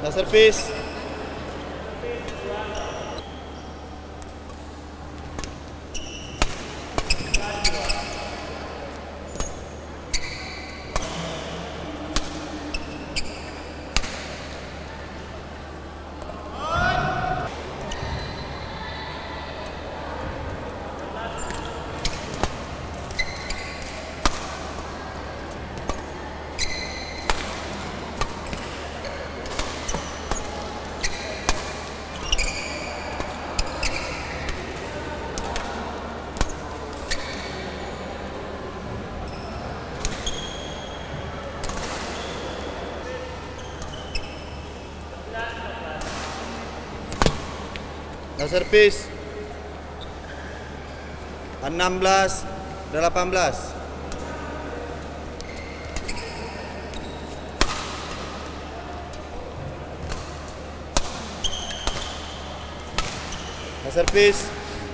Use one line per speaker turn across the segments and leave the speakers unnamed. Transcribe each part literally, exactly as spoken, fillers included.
Dah servis. Dah servis. enam belas, delapan belas. Dah servis.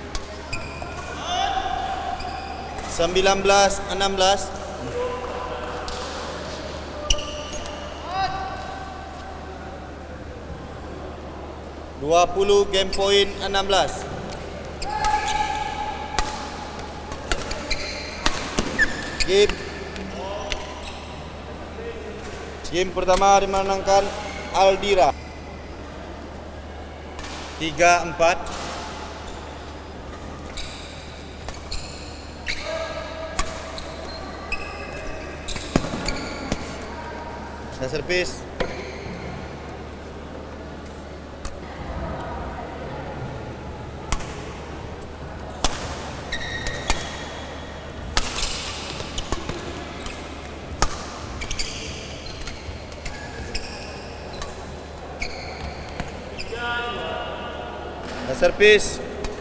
sembilan belas, enam belas. dua puluh game point enam belas. Game Game pertama dimenangkan Aldira tiga empat. Dah servis. Dah servis.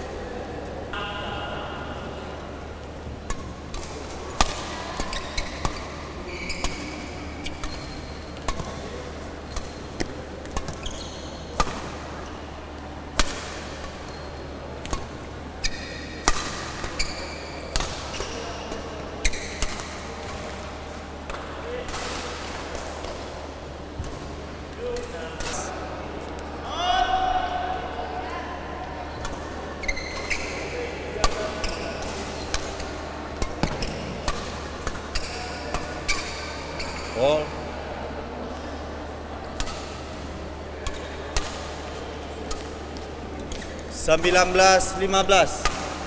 Ball. sembilan belas, lima belas.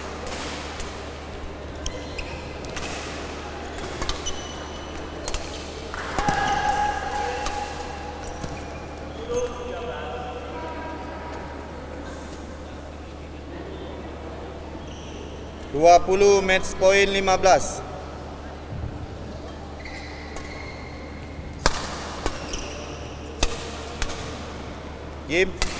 dua puluh match point lima belas. Game